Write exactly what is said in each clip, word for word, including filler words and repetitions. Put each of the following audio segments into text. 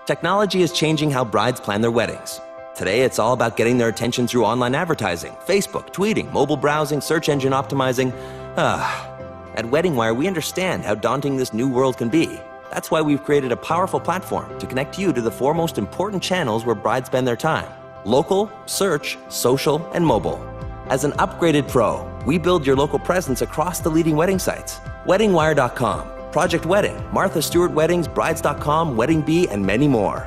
Technology is changing how brides plan their weddings. Today, it's all about getting their attention through online advertising, Facebook, tweeting, mobile browsing, search engine optimizing. Ah. At WeddingWire, we understand how daunting this new world can be. That's why we've created a powerful platform to connect you to the four most important channels where brides spend their time: local, search, social, and mobile. As an upgraded pro, we build your local presence across the leading wedding sites: wedding wire dot com, Project Wedding, Martha Stewart Weddings, Brides dot com, Wedding Bee, and many more.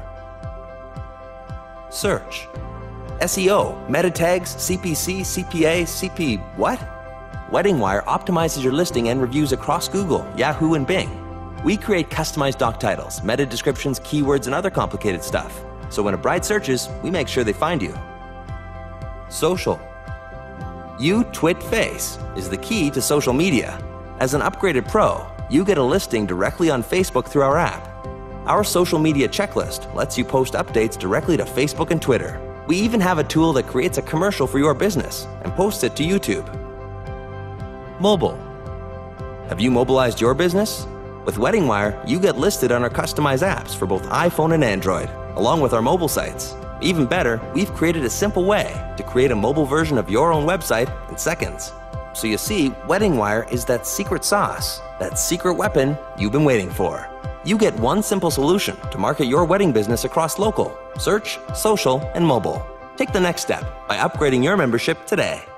Search. S E O, meta tags, C P C, C P A, C P what? WeddingWire optimizes your listing and reviews across Google, Yahoo, and Bing. We create customized doc titles, meta descriptions, keywords, and other complicated stuff. So when a bride searches, we make sure they find you. Social. You Twit Face is the key to social media. As an upgraded pro, you get a listing directly on Facebook through our app. Our social media checklist lets you post updates directly to Facebook and Twitter. We even have a tool that creates a commercial for your business and posts it to YouTube. Mobile. Have you mobilized your business? With WeddingWire, you get listed on our customized apps for both iPhone and Android, along with our mobile sites. Even better, we've created a simple way to create a mobile version of your own website in seconds. So you see, WeddingWire is that secret sauce, that secret weapon you've been waiting for. You get one simple solution to market your wedding business across local, search, social, and mobile. Take the next step by upgrading your membership today.